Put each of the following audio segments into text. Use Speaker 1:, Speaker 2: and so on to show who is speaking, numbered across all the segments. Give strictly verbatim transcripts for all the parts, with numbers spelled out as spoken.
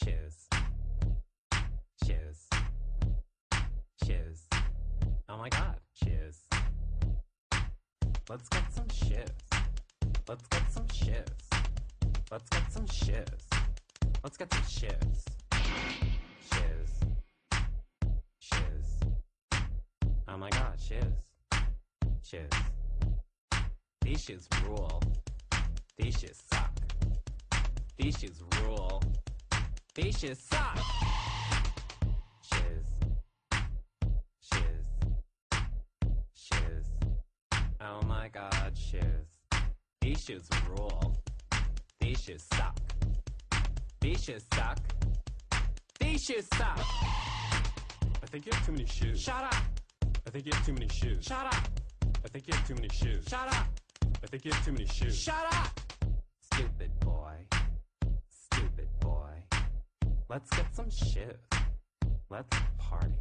Speaker 1: Shoes. Shoes. Shoes. Oh my god, shoes. Let's get some shoes. Let's get some shoes. Let's get some shoes. Let's get some shoes. Shoes. Shoes. Oh my god, shoes. Shoes. These shoes rule. These shoes suck. These shoes rule. These shoes suck. Shoes. Shoes. Shoes. Oh my god, shoes. These shoes rule. These shoes suck. These shoes suck. These shoes suck.
Speaker 2: I think you have too many shoes.
Speaker 1: Shut up.
Speaker 2: I think you have too many shoes.
Speaker 1: Shut up.
Speaker 2: I think you have too many shoes.
Speaker 1: Shut up.
Speaker 2: I think you have too many shoes.
Speaker 1: Shut up. Stupid boy. Stupid boy. Let's get some shoes. Let's party.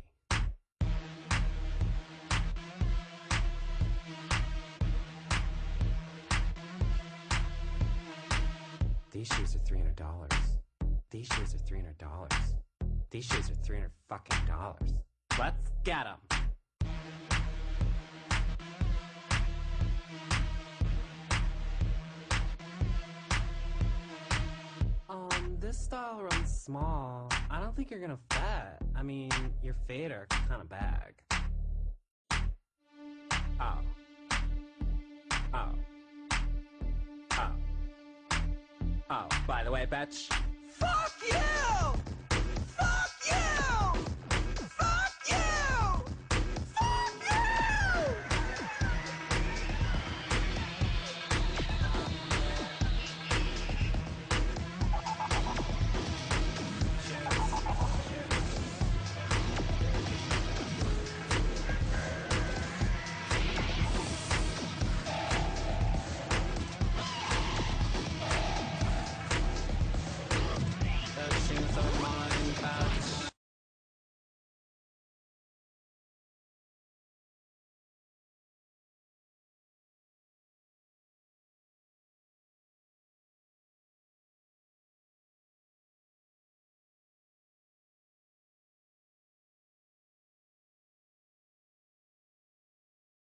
Speaker 1: These shoes are three hundred dollars. These shoes are three hundred dollars. These shoes are three hundred fucking dollars. Let's get them. Um, this style runs small. I don't think you're gonna fit. I mean, your fade are kind of bag. Oh. Oh. Oh. Oh, by the way, bitch. Fuck you!